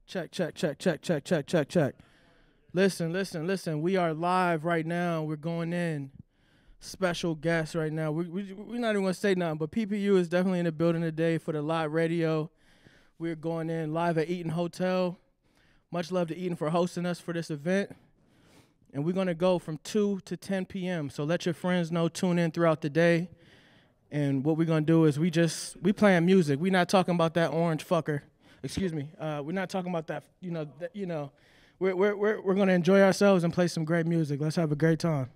Check, check, check, check, check, check, check, check. Listen. We are live right now. We're going in. Special guest right now. We're not even going to say nothing, but PPU is definitely in the building today for the live radio. We're going in live at Eaton Hotel. Much love to Eaton for hosting us for this event. And we're going to go from 2 to 10 p.m. So let your friends know, tune in throughout the day. And what we're going to do is we playing music. We're not talking about that orange fucker. Excuse me. We're not talking about that, We're going to enjoy ourselves and play some great music. Let's have a great time.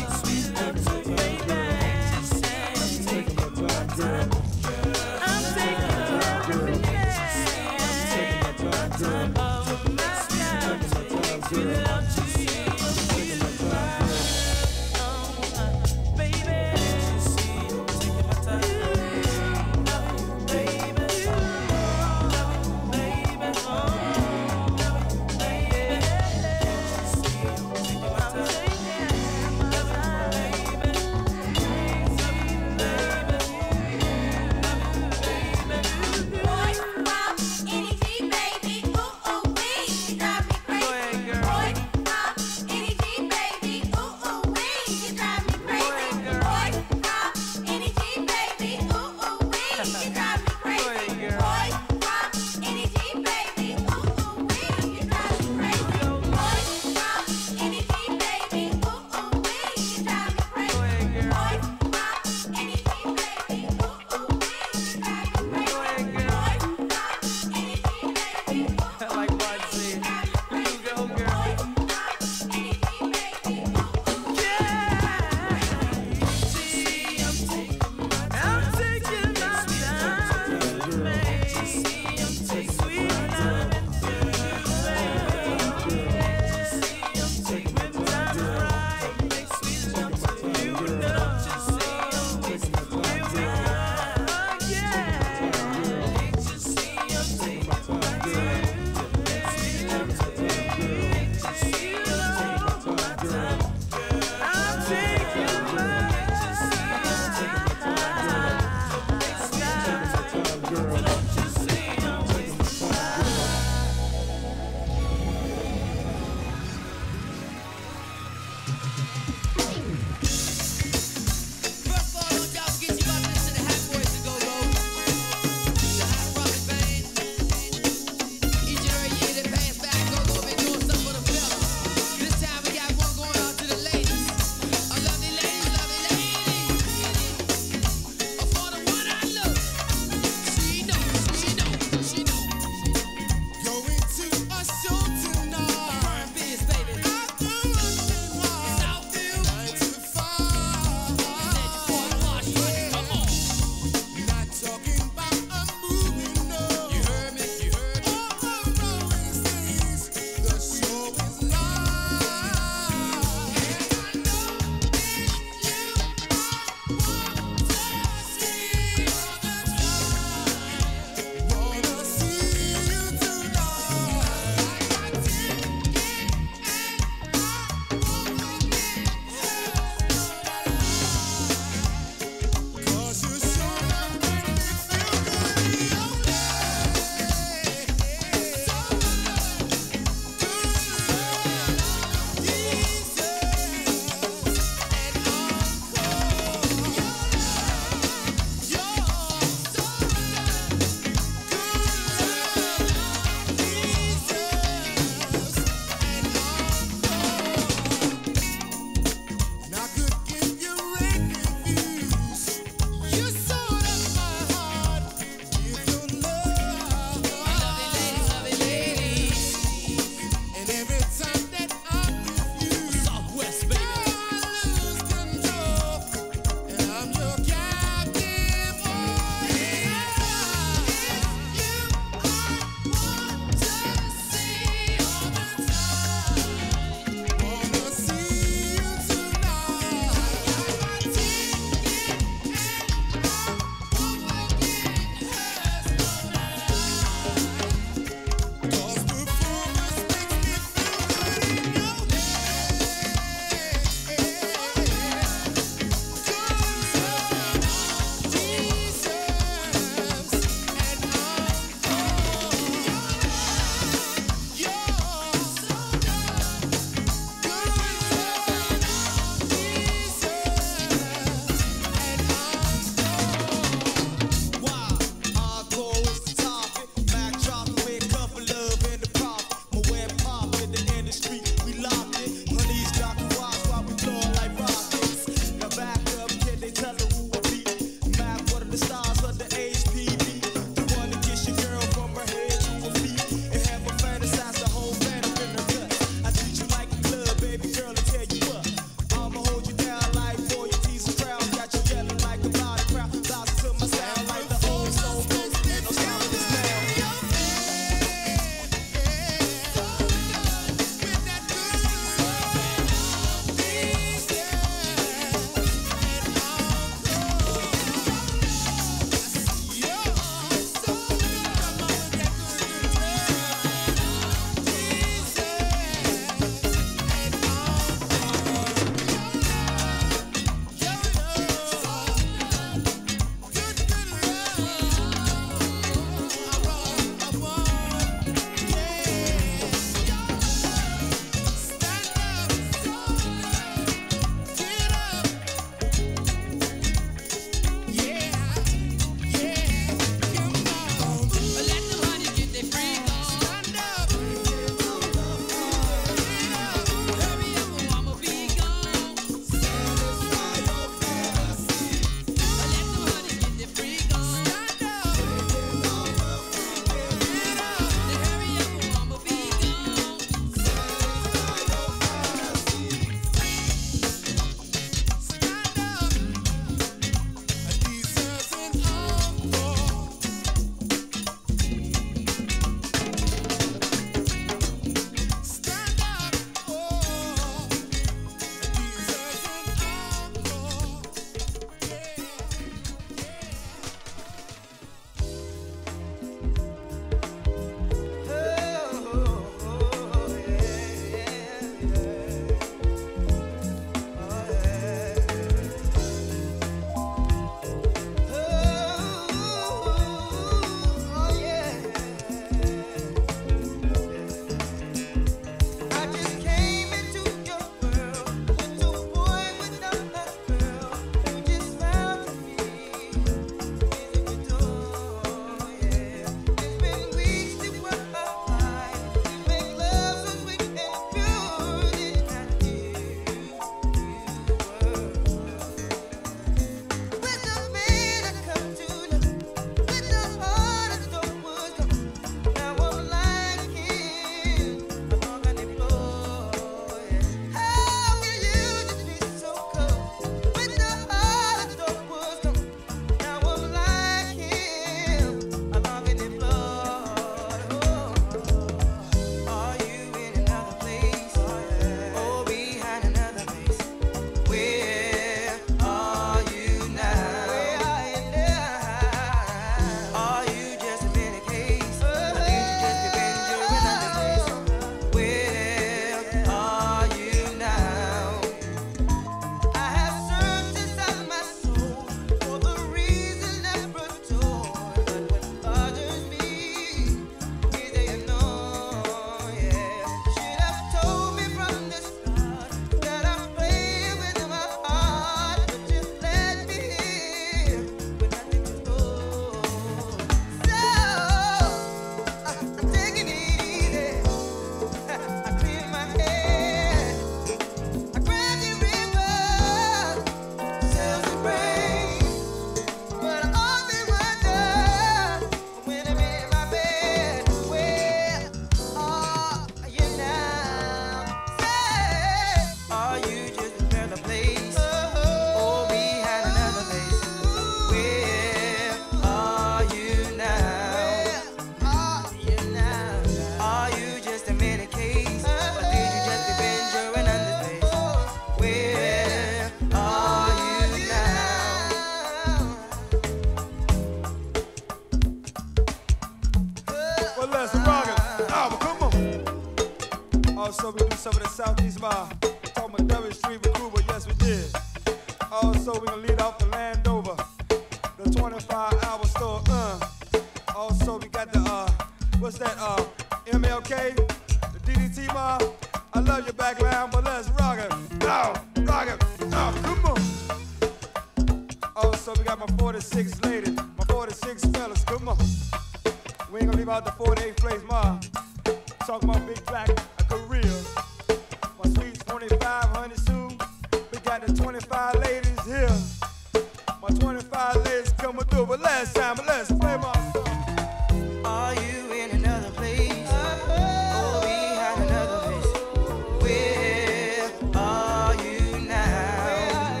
Also, we do some of the Southeast Mile. Talking about W Street recruit, but yes, we did. Also, we gonna lead off the Landover, the 25-hour store. Also, we got the what's that? MLK, the DDT Mile. I love your background, but let's rock it. Oh, rock it. Oh, come on. Also, we got my 46 ladies, my 46 fellas. Come on. We ain't gonna leave out the 48th place Mile. Talk about Big Black, a career. My sweet 2500 soon. We got the 25 ladies here. My 25 ladies coming through, but last time, let's play my song. Are you in another place? Or behind another place? Where are you now?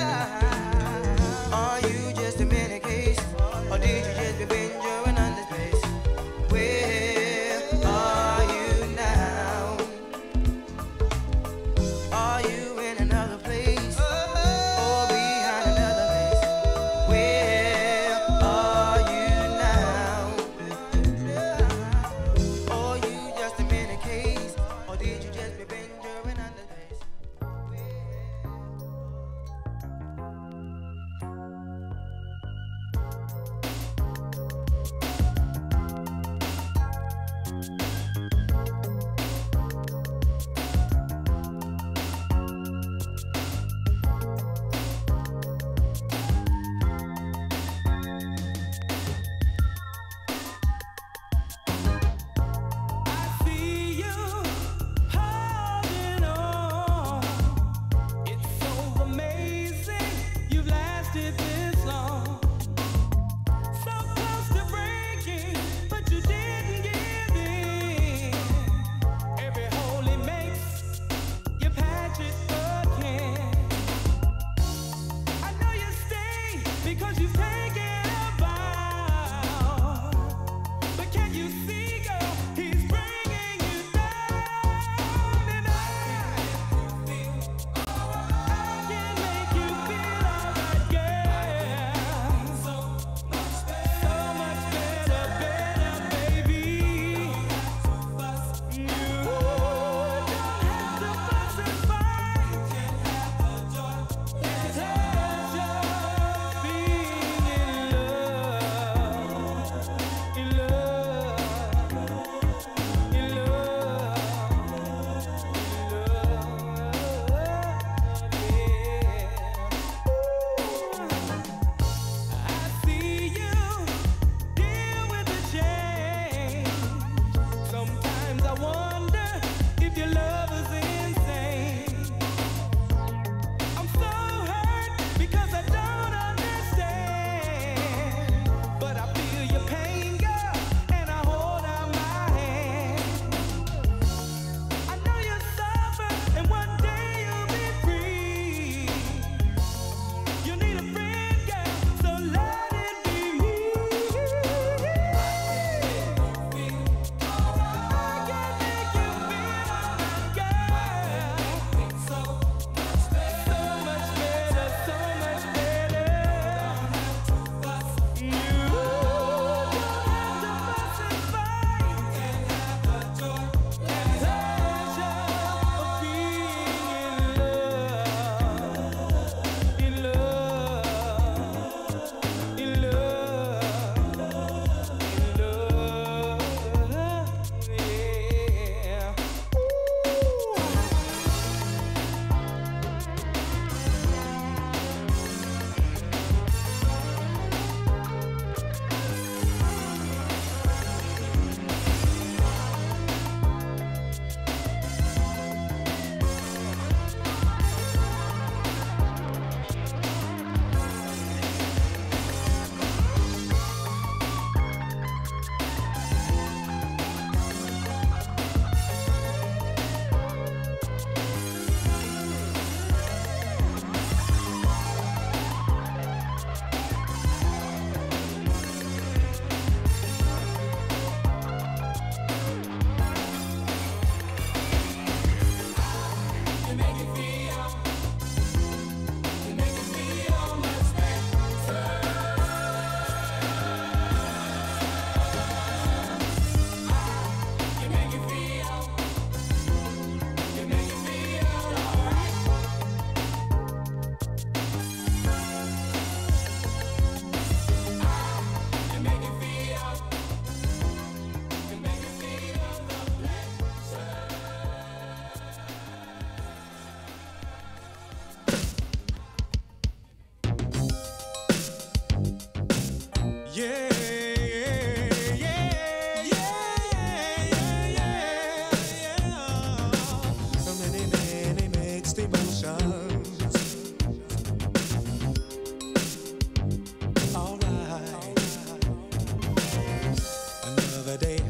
Are you just a mini case? Or did you just revenge your another place? Where are you now? Are you in another place? Or behind another place? Where are you now? Or you just a mini case? Or did you just revenge your another place?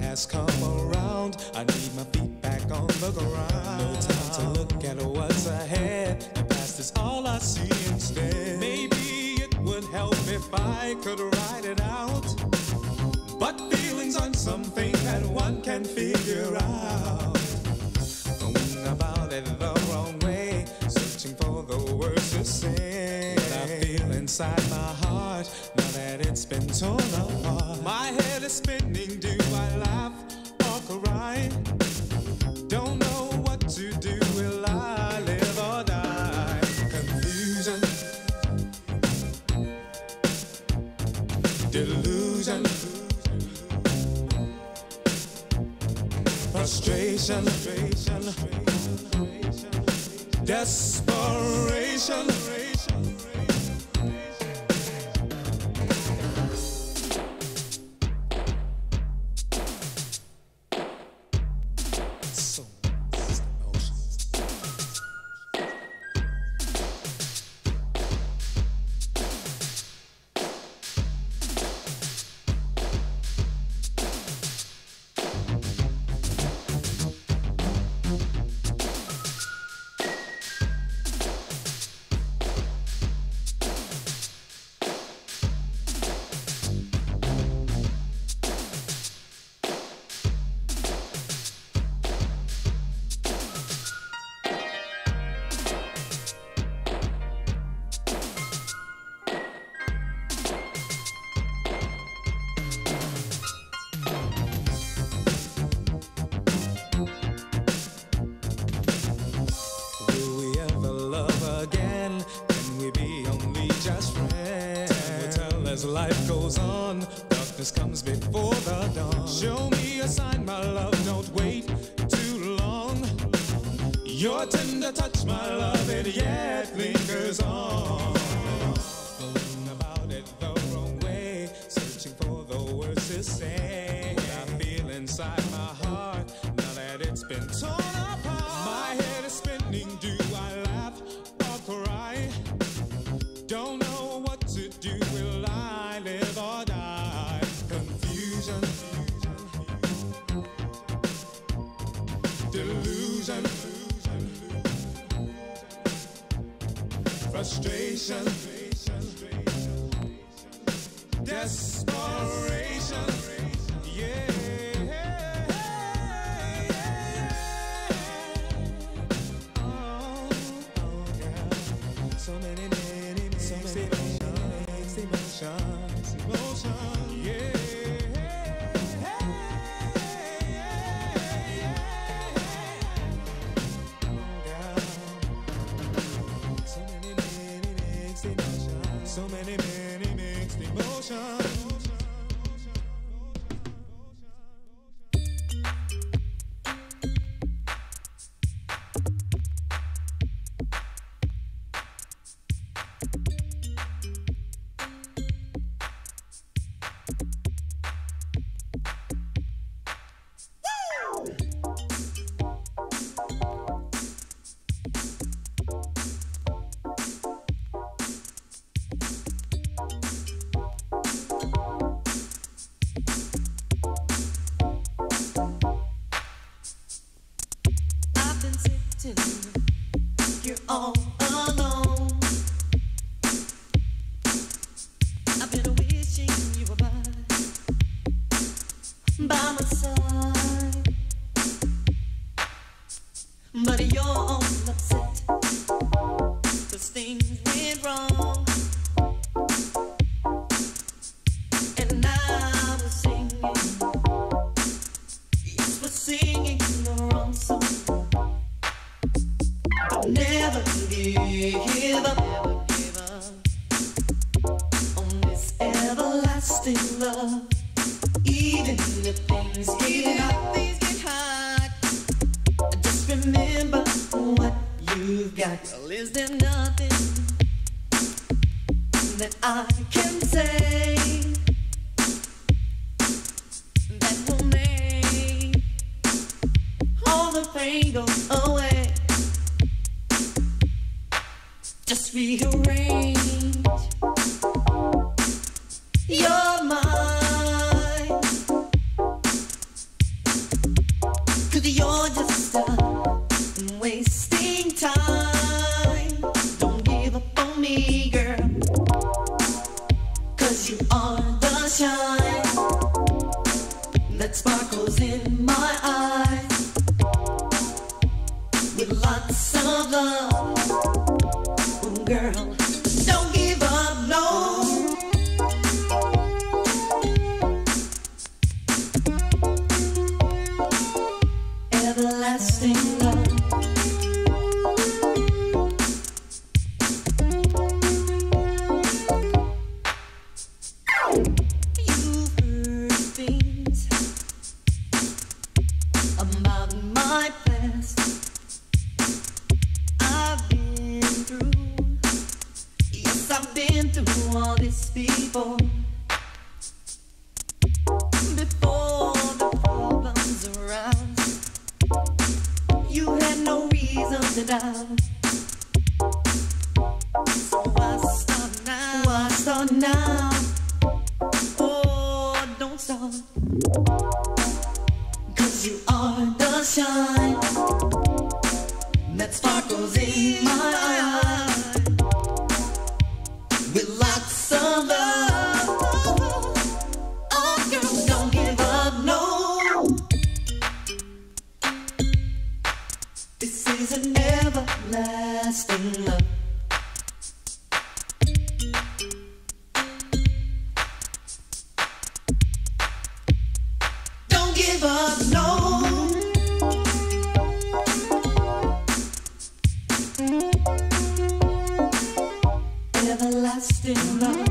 has come around. I need my feet back on the ground. No time to look at what's ahead. The past is all I see instead. Maybe it would help if I could write it out. But feelings aren't something that one can figure out. Going about it the wrong way, searching for the words to say. What I feel inside my heart, now that it's been torn apart. My head is spinning, do I laugh or cry? Don't know what to do, will I live or die? Confusion, delusion, frustration, desperation. As life goes on, darkness comes before the dawn. Show me a sign, my love, don't wait too long. Your tender touch, my love, it yet lingers on. Going about it the wrong way, searching for the words to say. What I feel inside my heart, now that it's been torn apart. My head is spinning, do I laugh or cry? Don't know what to do, will I live or die? Confusion, delusion, frustration, desperation, yeah. So many emotion, yeah. So many mixed emotions. You're all alone. I've been wishing you were by my side, but you're all upset 'cause things went wrong, and I was singing, yes, we're singing the wrong song. Never give up on this everlasting love. Even if things get hot, just remember what you've got. Well, is there nothing that I can say that will make all the pain go away? Just rearrange your mind it down. So why start now? Why start now? Oh, don't start. 'Cause you are the shine that sparkles in my eye with lots of love. Oh, girl, don't give up, no. This is an everlasting love. Don't give up, no. Everlasting love.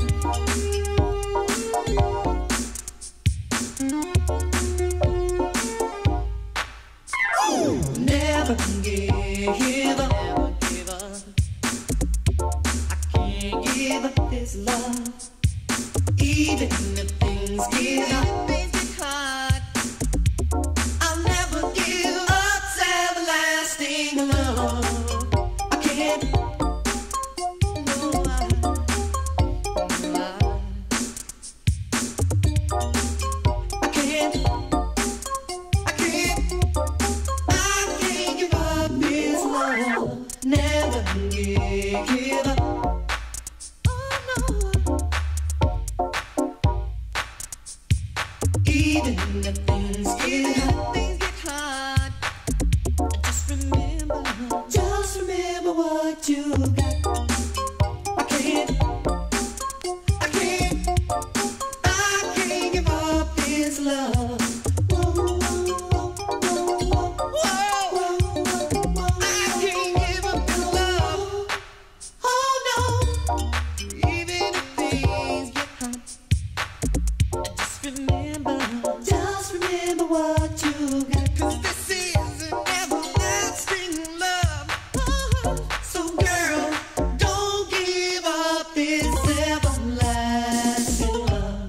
Never give up. Never give up. I can't give up this love. Even if things get hard, I'll never give up everlasting love. I can't. Never give up. Oh no. Even if things get hard, just remember what you got. I can't give up this love. Just remember what you got. 'Cause this is an everlasting love. So girl, don't give up this everlasting love.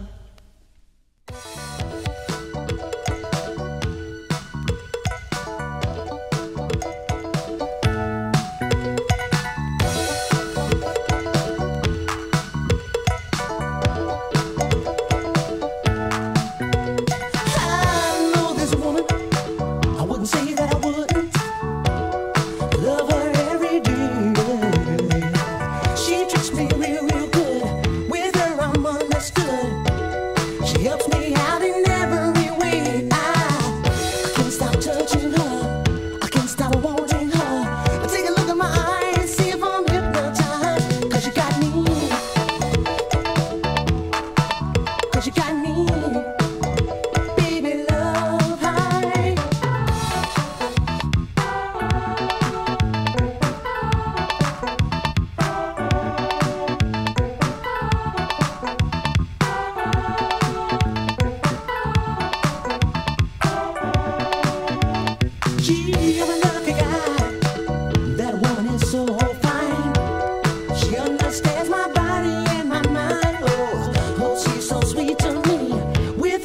Say that I wouldn't love her every day. She treats me real, real good. With her I'm understood. She helps me out in every way. I can't stop touching her. I can't stop wanting her. But take a look at my eyes and see if I'm hypnotized. 'Cause you got me. 'Cause you got me. Baby, love high. Gee, I'm a lucky guy. That woman is so fine. She understands my body and my mind. Oh, she's so sweet to me. With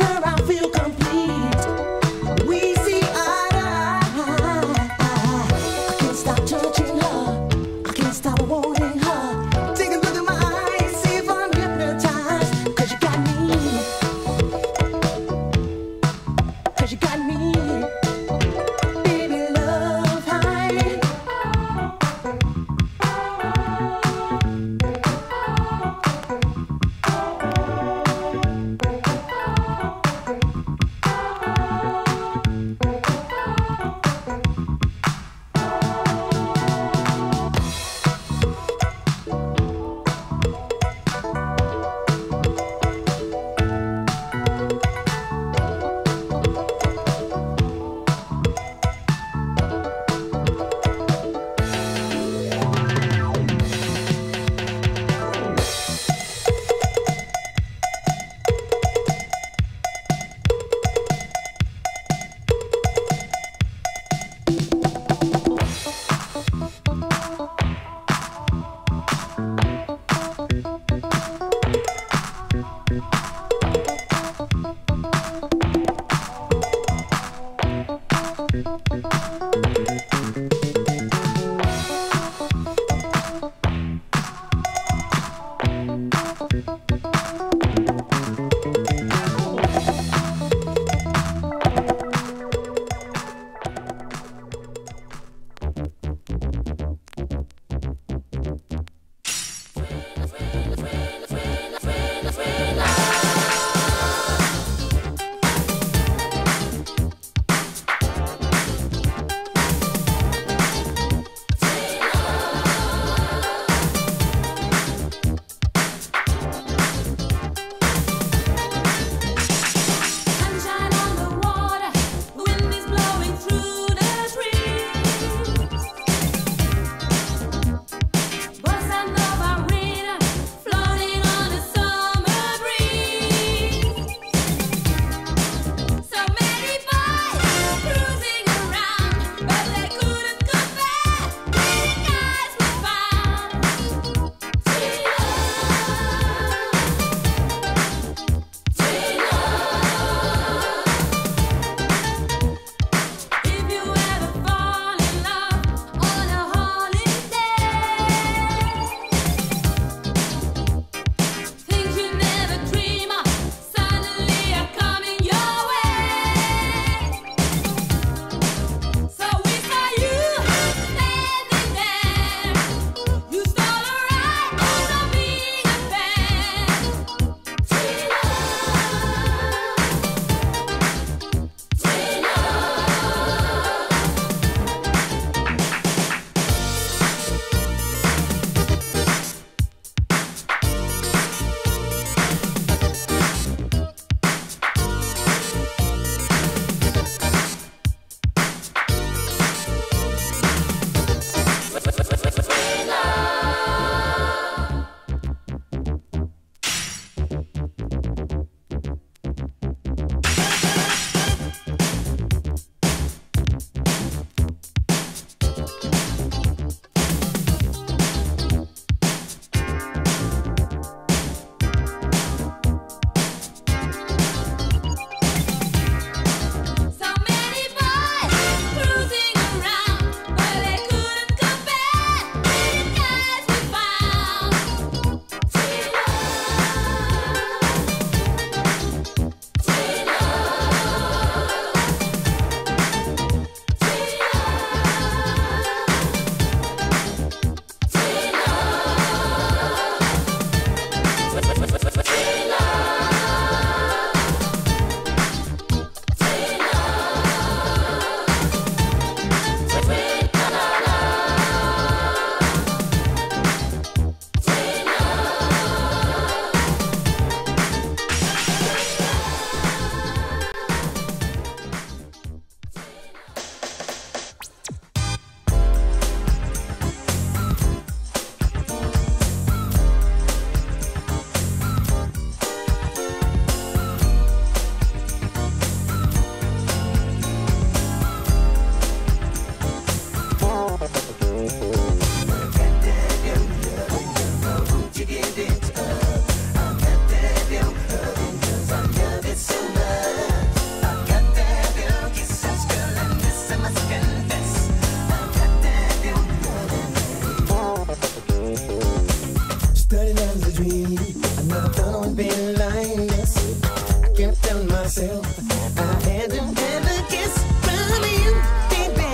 myself. I had to have a kiss from you, baby.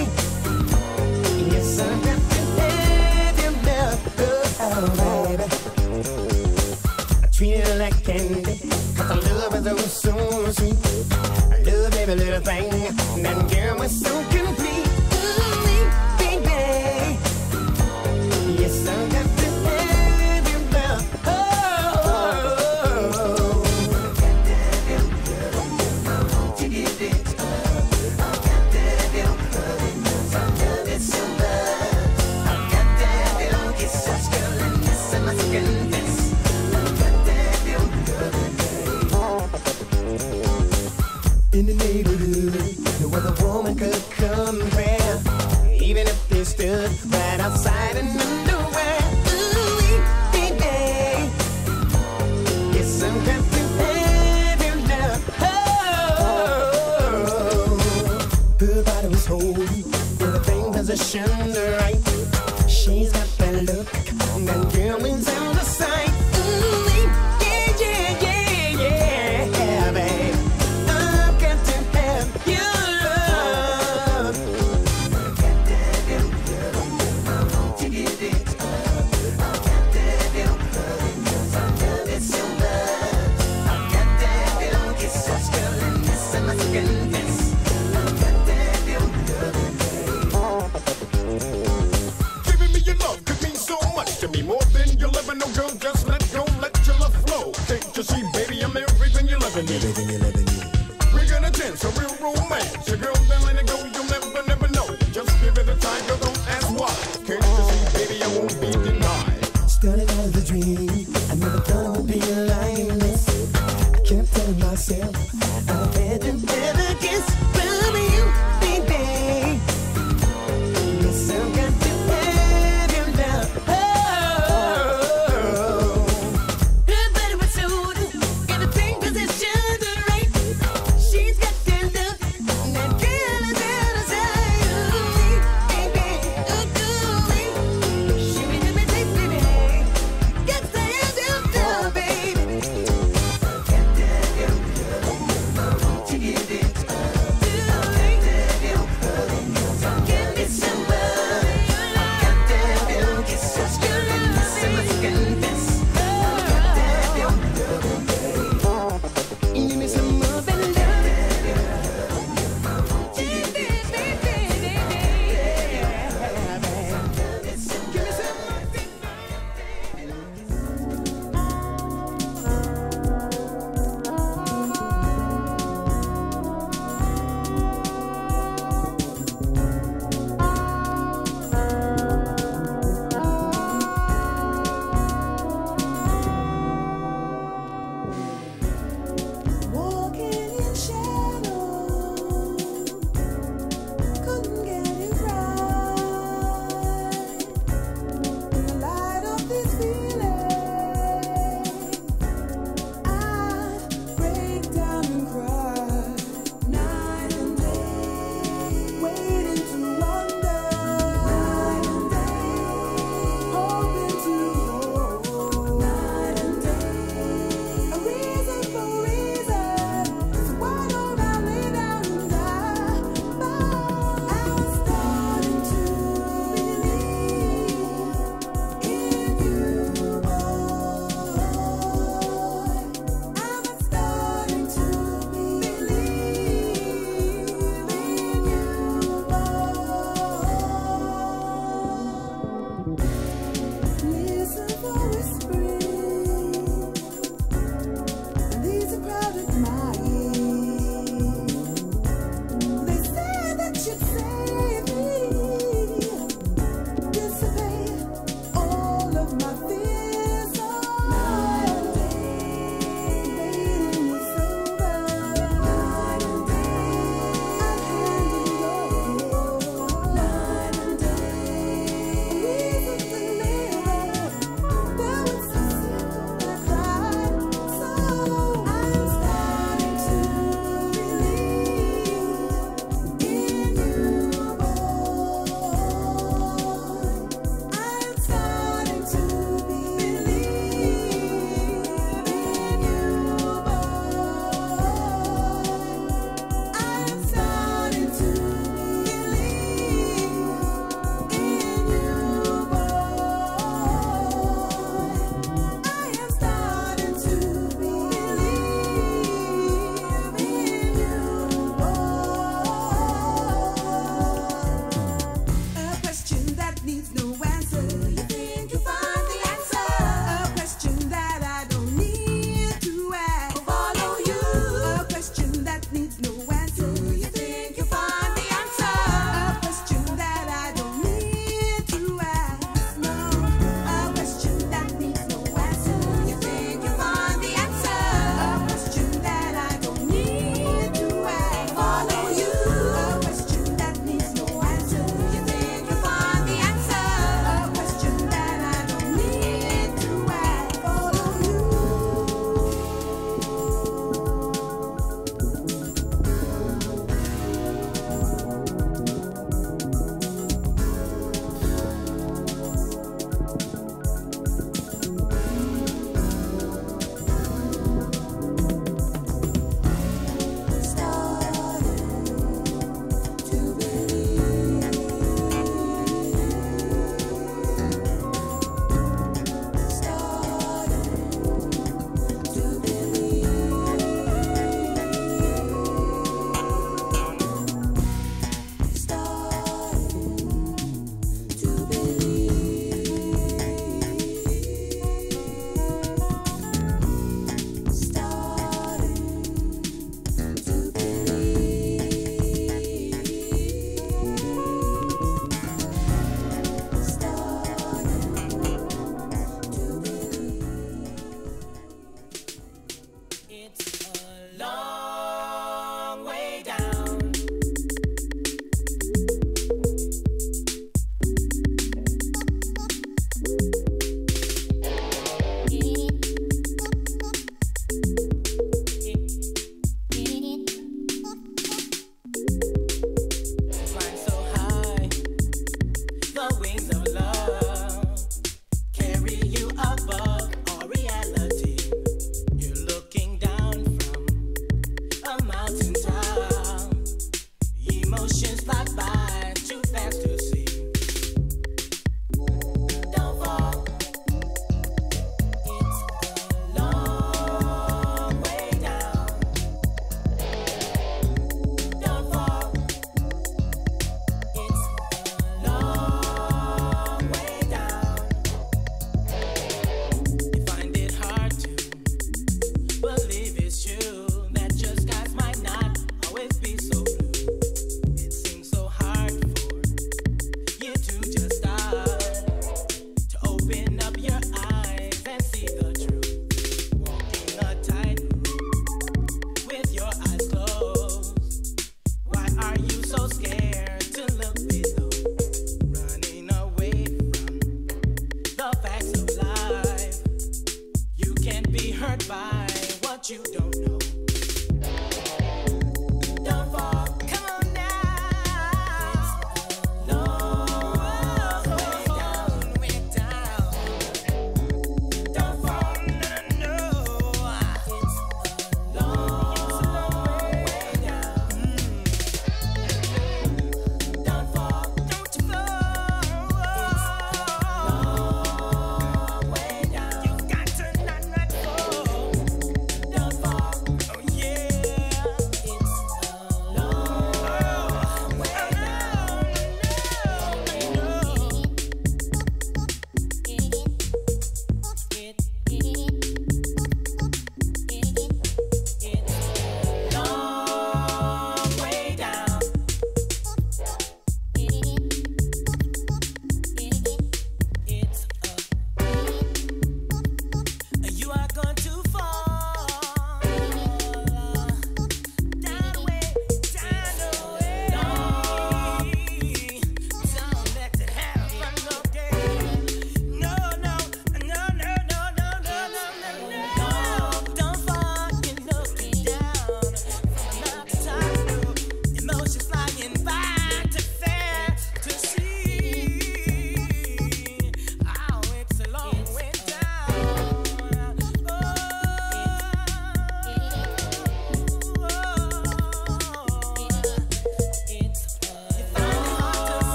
Yes, I got to have your love, oh, baby. I treat it like candy, 'cause I love it so sweet. I love every little thing, that girl was so complete. Ooh, baby. Yes, I got to have your love, oh. In the neighborhood, no other woman could compare. Even if they stood right outside in underwear. Ooh, baby. Yes, I'm got to have your love. Oh, her body was holy, everything positioned right. She's got that look, that girl is out of sight. Ooh, yeah, yeah, yeah, yeah, babe. I've got to have your love. I've got to have your love. To give it up. I've got to have your love, 'cause I love it so much. I've got to have your kisses, girl, and this I must confess. I've got to have your love. Giving me your love could mean so much to me, more than you'll ever know, girl. Just let go, let your love flow. Can't you see, baby, I'm everything you'll ever need. Everything you'll ever need. We're gonna dance a real romance. Your girl, then let it go, you'll never, never know. Just give it a try, girl, don't ask why. Can't you see, baby, I won't be denied. Started out of the dream, I never thought it would be like this. I kept telling myself I had to have a kiss from you, baby. Yes, I've got to have your love. Oh, her body was sold, everything positioned right. She's got that look, that girl is out of sight. Ooh, baby, oh, ooh, she be doing me, baby. Got that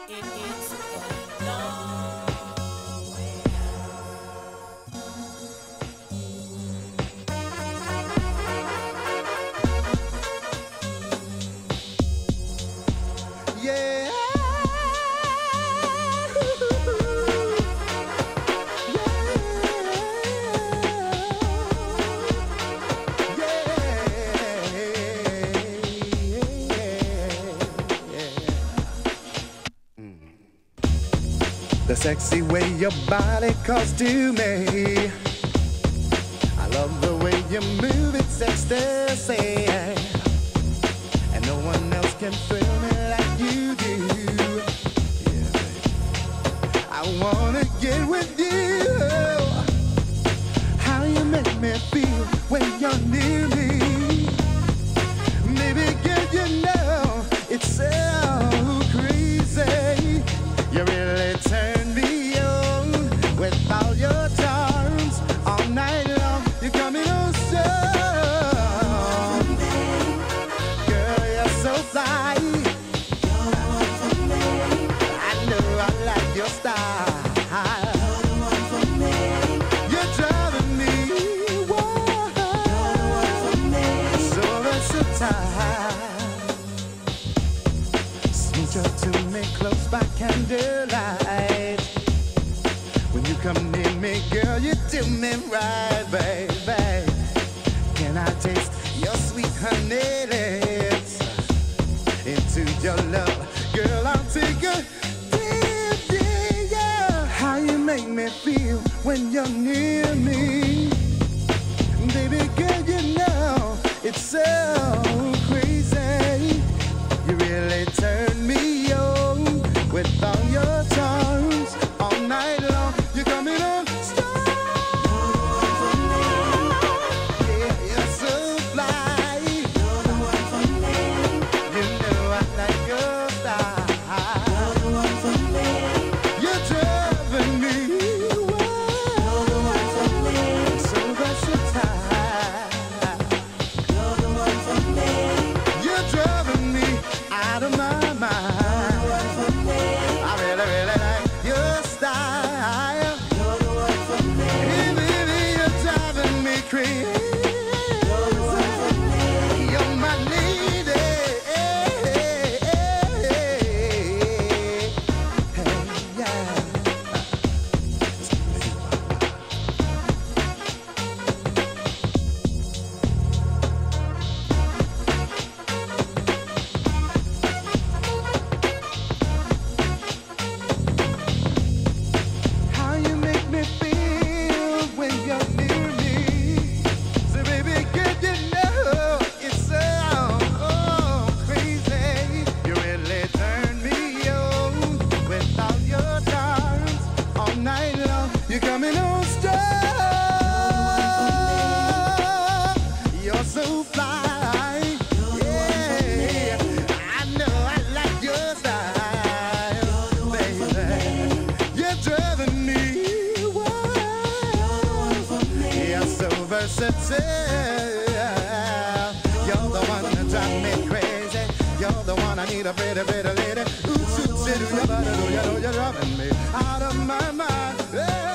Yeah. The sexy way your body calls to me. I love the way you move, it's ecstasy. And no one else can thrill me like you do. Yeah, baby. I wanna get with you. How you make me feel when you're near me. Baby girl, you know it's so crazy. You really turn me on with all your charms. All night long, you're coming on strong. Girl, you're so fly. I know I like your style. You're driving me wild. So versatile. Smooch up to me close by candlelight. When you come near me, girl, you do me right, baby. Can I taste your sweet honey lips? Into your love, girl, I'll take a dip, yeah. How you make me feel when you're near me. Baby girl, you know it's so crazy. You really turn me on with all your charms. All night long, you're coming on strong. Yeah, you're so fly. You know I like your style. You're driving me wild. So versatile. You're driving me out of my mind. I really, really like your style. Hey, baby, you're driving me crazy. You're my lady. Hey, yeah. How you make me feel when you're near me. So baby, girl, you know it's so crazy. You really turn me on with all your charms. All night long, you're coming on strong. You're so fly. Yeah, I know I like your style, baby. You're driving me wild. You're so versatile. You're the one that drives me crazy. You're the one I need a pretty, pretty lady. Ooh, shoot, shit, you better know, you know you're driving me out of my mind. Yeah.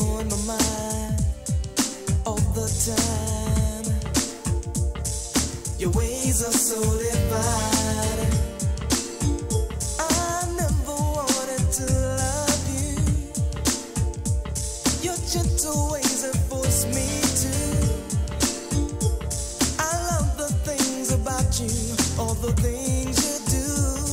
on my mind all the time. Your ways are so divine. I never wanted to love you. Your gentle ways have forced me to. I love the things about you, all the things you do.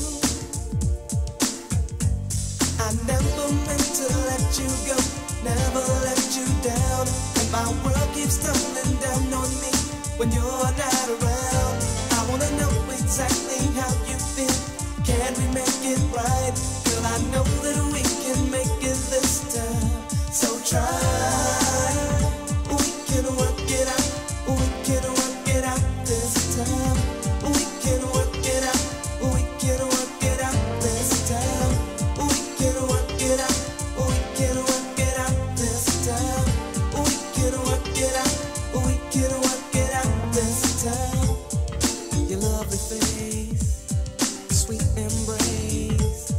I never meant to let you go, never let you down. And my world keeps tumbling down on me when you're not around. I wanna know exactly how you feel. Can we make it right? Girl, I know that we can make it this time. So try. We can work it out. We can work it out this time. We can work it out. We can work it out this time. We can work it out. We can work it out this time. We can work it out. We can work it out this time. Your lovely face, sweet embrace.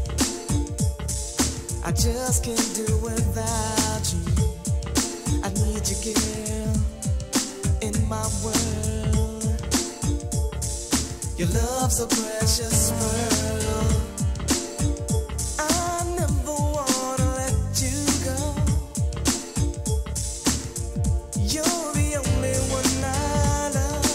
I just can't do without you. I need you, girl, in my world. Your love's a precious pearl. I never wanna let you go. You're the only one I love.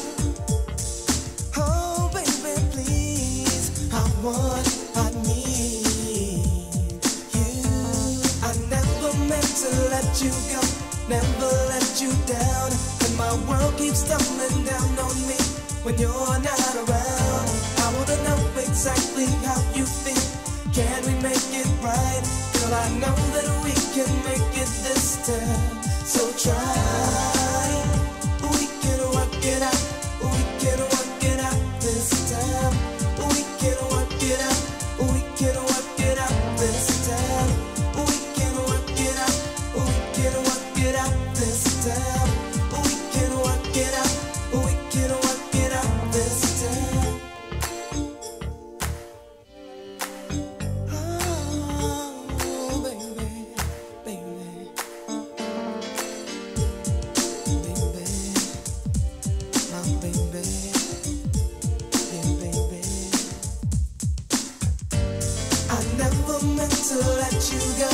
Oh, baby, please, I want, I need you. I never meant to let you go, never let you down. And my world keeps tumbling down on me when you're not around. I wanna know exactly how you feel. Can we make it right? Girl, I know that we can make it this time. So try. We can work it out. We can work it out this time. We can work it out. We can work it out this time. We can work it out. We can work it out this time. We can work it out. We can work it out this time. Oh, baby, baby, baby, my baby, yeah, baby. I never meant to let you go.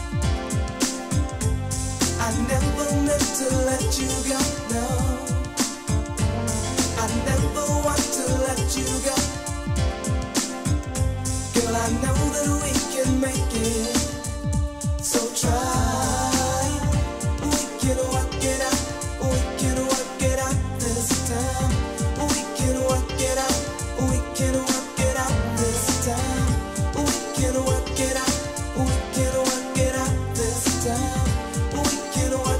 I never meant to let you go, no. I never want to let you go. Girl, I know that we can make it. So try. We can work it out. We can work it out this time. We can work it out. We can work it out this time. We can work it out. We can work it out this time. We can work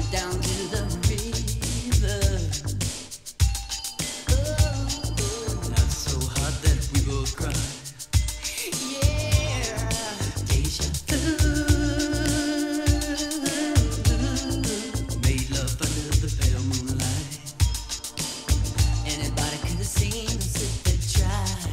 down to the river. Oh, not so hot that we both cry. Yeah, deja vu. Made love under the pale moonlight. Anybody could have seen us if they tried.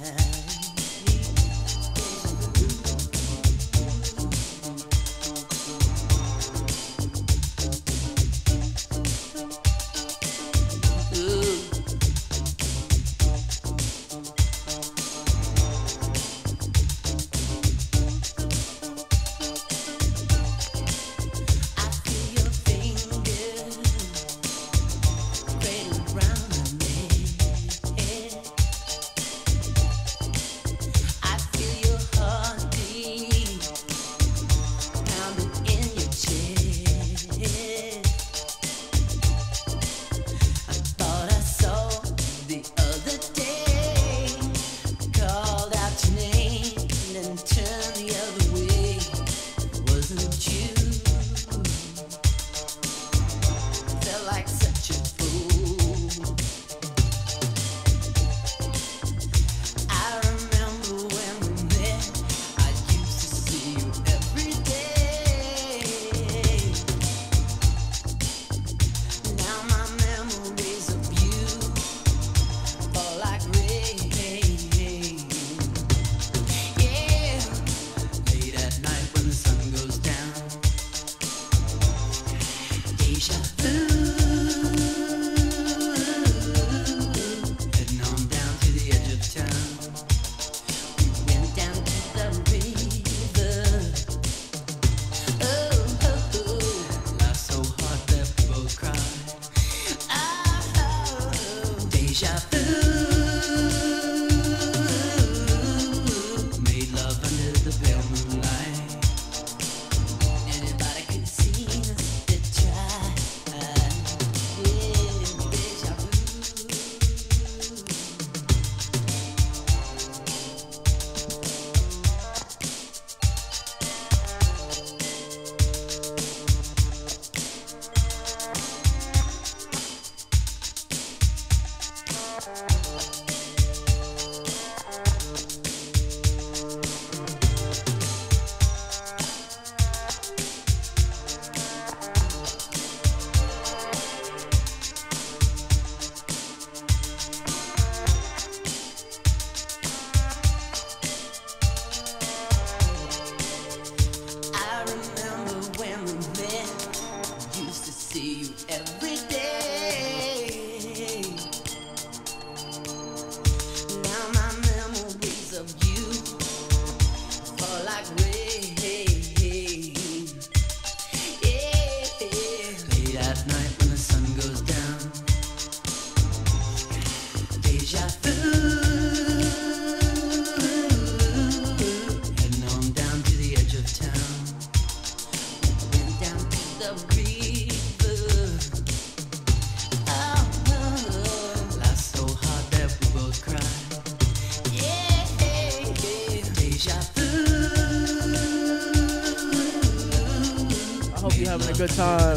Having a good time.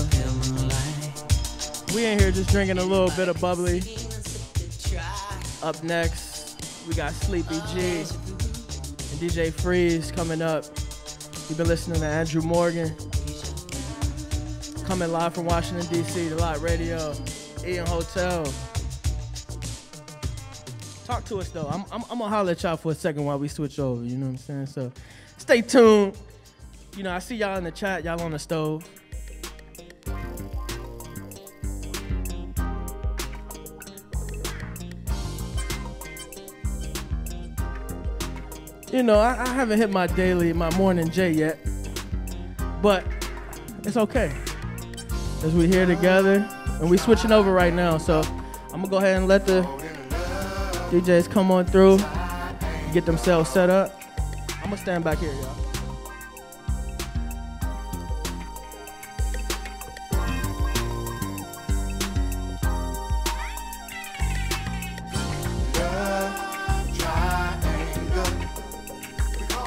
We in here just drinking a little bit of bubbly. Up next, we got Sleepy G and DJ Freeze coming up. You've been listening to Andrew Morgan. Coming live from Washington, D.C., the Lot Radio, Eaton Hotel. Talk to us, though. I'm going to holler at y'all for a second while we switch over, you know what I'm saying? So stay tuned. You know, I see y'all in the chat, y'all on the stove. You know, I haven't hit my morning J yet, but it's okay. As we here together, and we switching over right now, so I'm gonna go ahead and let the DJs come on through, get themselves set up. I'm gonna stand back here, y'all.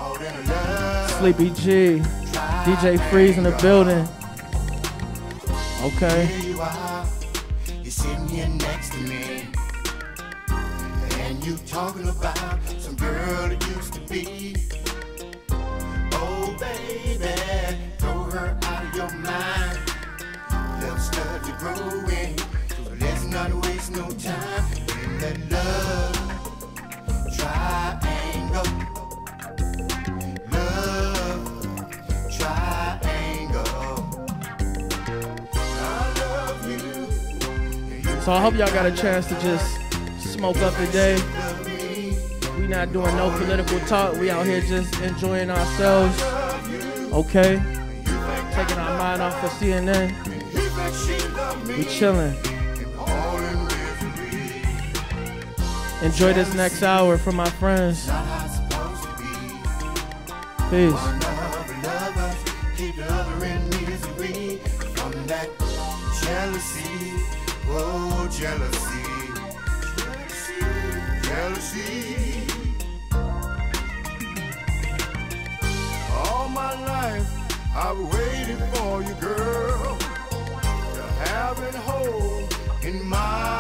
Sleepy G, DJ Freeze in the building. Okay. Here you are, you're sitting here next to me, and you talking about some girl that used to be. Oh baby, throw her out of your mind. Love started to growing, so let's not waste no time in that love triangle. Love triangle. I love you. So I hope y'all got a chance to just smoke up today. We not doing no political talk. We out here just enjoying ourselves. Okay? Taking our mind off of CNN. We chilling. Enjoy this next hour from my friends. Peace. Jealousy, oh jealousy, jealousy. All my life I've waited for you, girl, to have it whole in my